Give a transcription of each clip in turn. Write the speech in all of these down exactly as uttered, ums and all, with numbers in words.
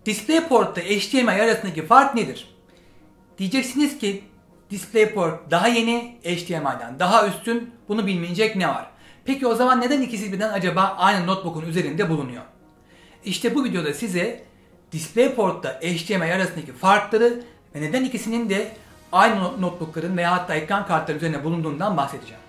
DisplayPort ile H D M I arasındaki fark nedir? Diyeceksiniz ki DisplayPort daha yeni, H D M I'den daha üstün, bunu bilmeyecek ne var? Peki o zaman neden ikisi birden acaba aynı notebook'un üzerinde bulunuyor? İşte bu videoda size DisplayPort ile H D M I arasındaki farkları ve neden ikisinin de aynı notebook'ların veya hatta ekran kartları üzerine bulunduğundan bahsedeceğim.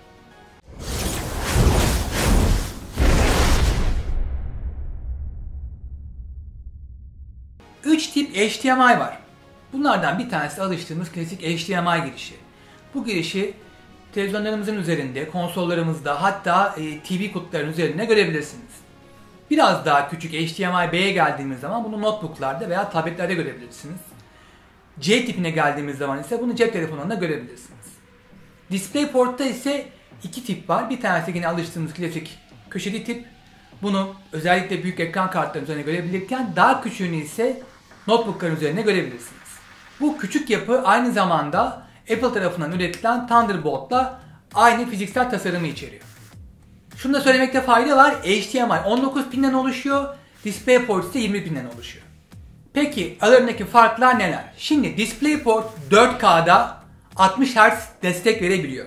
üç tip H D M I var. Bunlardan bir tanesi alıştığımız klasik H D M I girişi. Bu girişi televizyonlarımızın üzerinde, konsollarımızda, hatta e, T V kutularının üzerinde görebilirsiniz. Biraz daha küçük H D M I B'ye geldiğimiz zaman bunu notebooklarda veya tabletlerde görebilirsiniz. C tipine geldiğimiz zaman ise bunu cep telefonlarında görebilirsiniz. DisplayPort'ta ise iki tip var. Bir tanesi yine alıştığımız klasik köşeli tip. Bunu özellikle büyük ekran kartlarının üzerine görebilirken daha küçüğünü ise notebookların üzerine görebilirsiniz. Bu küçük yapı aynı zamanda Apple tarafından üretilen Thunderbolt'la aynı fiziksel tasarımı içeriyor. Şunu da söylemekte fayda var. H D M I on dokuz pinden oluşuyor, DisplayPort ise yirmi pinden oluşuyor. Peki aralarındaki farklar neler? Şimdi DisplayPort dört K'da altmış hertz destek verebiliyor.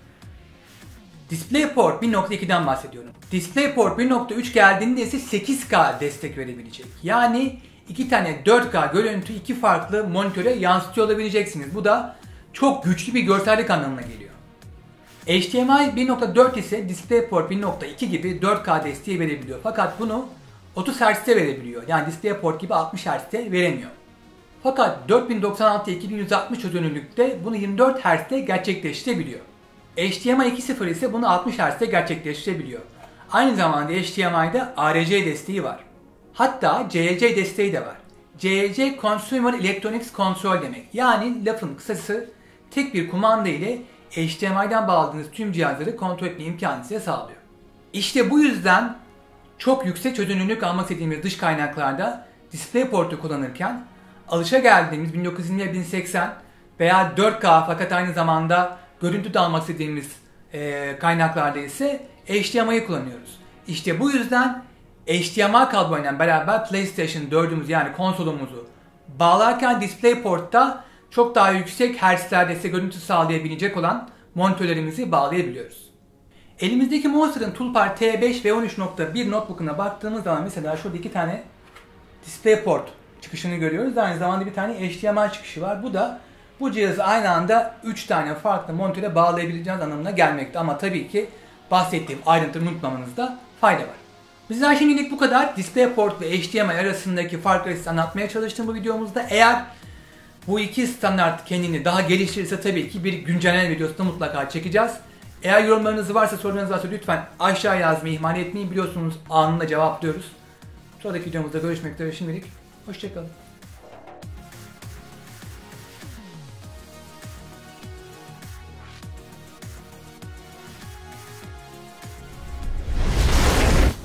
DisplayPort bir nokta ikiden bahsediyorum. DisplayPort bir nokta üç geldiğinde ise sekiz K destek verebilecek. Yani iki tane dört K görüntü iki farklı monitöre yansıtıyor olabileceksiniz. Bu da çok güçlü bir görsellik anlamına geliyor. H D M I bir nokta dört ise DisplayPort bir nokta iki gibi dört K desteği verebiliyor. Fakat bunu otuz hertz'te verebiliyor. Yani DisplayPort gibi altmış hertz'te veremiyor. Fakat dört bin doksan altı iki bin yüz altmış çözünürlükte bunu yirmi dört hertz'te gerçekleştirebiliyor. H D M I iki nokta sıfır ise bunu altmış hertz'te gerçekleştirebiliyor. Aynı zamanda H D M I'de A R C desteği var. Hatta C E C desteği de var. C E C Consumer Electronics Control demek. Yani lafın kısası tek bir kumanda ile H D M I'den bağladığınız tüm cihazları kontrol etme imkanı size sağlıyor. İşte bu yüzden çok yüksek çözünürlük almak istediğimiz dış kaynaklarda DisplayPort'u kullanırken alışageldiğimiz bin dokuz yüz yirmi bin seksen veya dört K fakat aynı zamanda görüntü de almak istediğimiz e, kaynaklarda ise H D M I'yi kullanıyoruz. İşte bu yüzden H D M I kabloyla beraber PlayStation dördümüz yani konsolumuzu bağlarken DisplayPort'ta çok daha yüksek hertzlerde ise görüntü sağlayabilecek olan monitörlerimizi bağlayabiliyoruz. Elimizdeki Monster'ın Toolpar T beş ve on üç nokta bir notebook'una baktığımız zaman mesela şurada iki tane DisplayPort çıkışını görüyoruz. Aynı zamanda bir tane H D M I çıkışı var. Bu da bu cihazı aynı anda üç tane farklı monitöre bağlayabileceğiniz anlamına gelmekte. Ama tabii ki bahsettiğim ayrıntıları unutmamanızda fayda var. Bizden şimdilik bu kadar. DisplayPort ve H D M I arasındaki farkları size anlatmaya çalıştım bu videomuzda. Eğer bu iki standart kendini daha geliştirirse tabii ki bir güncelleme videosu da mutlaka çekeceğiz. Eğer yorumlarınız varsa, sorularınız varsa lütfen aşağı yazmayı ihmal etmeyin. Biliyorsunuz anında cevaplıyoruz. Sonraki videomuzda görüşmek üzere, şimdilik hoşçakalın.